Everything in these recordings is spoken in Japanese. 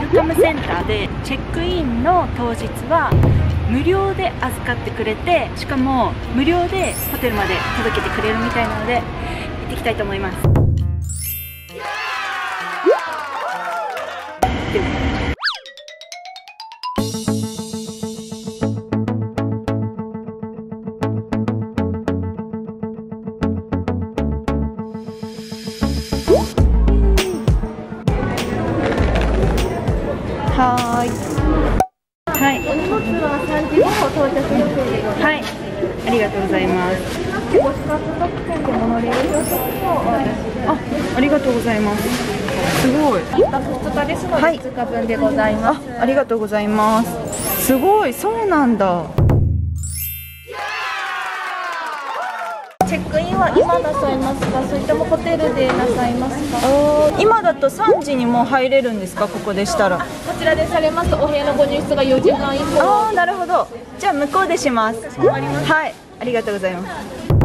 ルカムセンターでチェックインの当日は無料で預かってくれて、しかも無料でホテルまで届けてくれるみたいなので行ってきたいと思います。はい。はい。お荷物は3時後到着予定でございます。はい。ありがとうございます。ご資格特典でモノレール乗車をお渡しします。ありがとうございます。すごい。1泊2日ですので2日分でございます。ありがとうございます。すごい、そうなんだ。チェックインは今なさいますか、それともホテルでなさいますか。今だと3時にもう入れるんですか、ここでしたら。こちらでされますとお部屋のご入室が4時間以降。ああ、なるほど。じゃあ向こうでします。はい、ありがとうございます。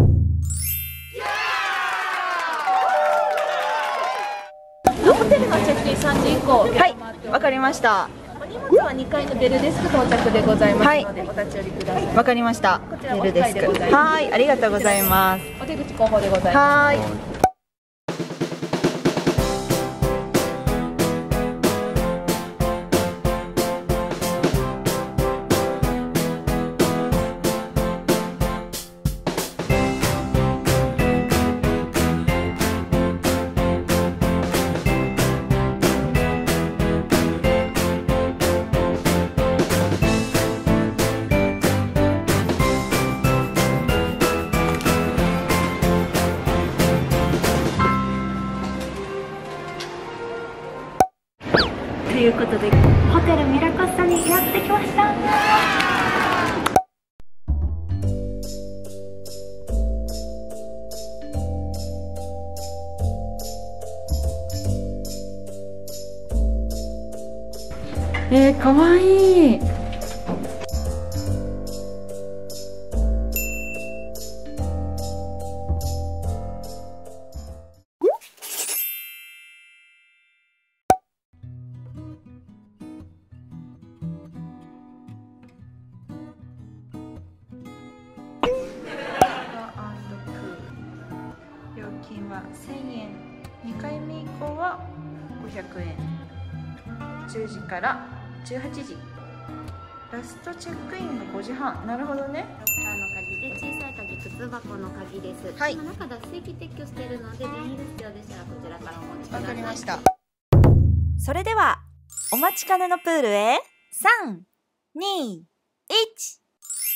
ホテルのチェックイン3時以降。はい、わかりました。お荷物は2階のベルデスク到着でございますので、お立ち寄りください。わかりました。こちらベルデスク。はい、ありがとうございます。お出口後方でございます。はい。ということで、ホテルミラコスタにやってきました。かわいい。料金は1000円、2回目以降は500円、10時から18時、ラストチェックインが5時半。なるほどね。 ロッカーの鍵で、小さい鍵、靴箱の鍵です。はい。この中脱水機撤去しているので、電費が必要でしたらこちらからお持ちください。 わかりました。 それではお待ちかねのプールへ3、2、1。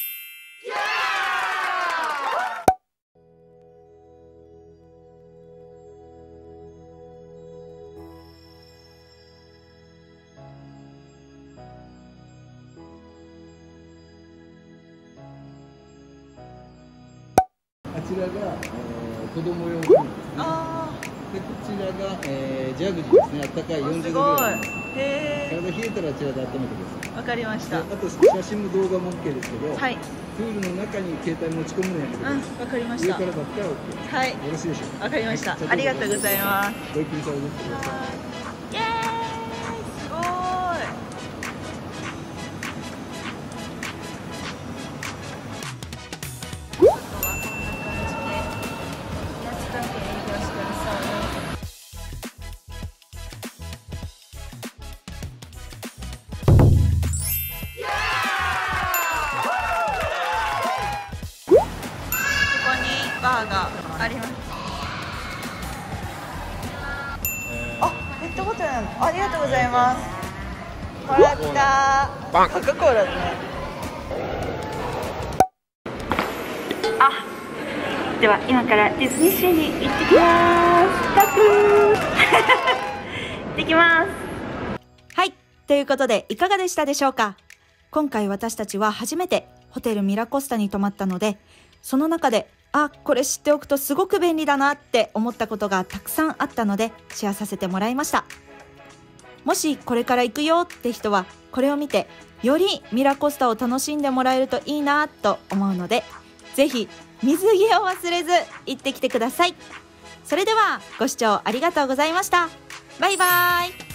あちらが、子供用プールですね。で、こちらが、ジャグジーですね。あったかい40度ぐらい。へえ。体冷えたらあちらで温めてください。 わかりました。 あと写真も動画も OK ですけど、はい、プールの中に携帯持ち込むのやめてください。わかりました。上からだったら OK。はい。よろしいでしょうか。わかりました。ありがとうございます。ごゆっくりされてください。イエーイ。すごい。バーがあります。あ、ペットボトルなの。ありがとうございます。もらった。コカ・コーラですね。あ、では今からディズニーシーに行ってきます。タクー。行ってきます。 はい、ということでいかがでしたでしょうか。今回私たちは初めてホテルミラコスタに泊まったので、その中でこれ知っておくとすごく便利だなって思ったことがたくさんあったのでシェアさせてもらいました。もしこれから行くよって人はこれを見てよりミラコスタを楽しんでもらえるといいなと思うので、ぜひ水着を忘れず行ってきてください。それではご視聴ありがとうございました。バイバイ。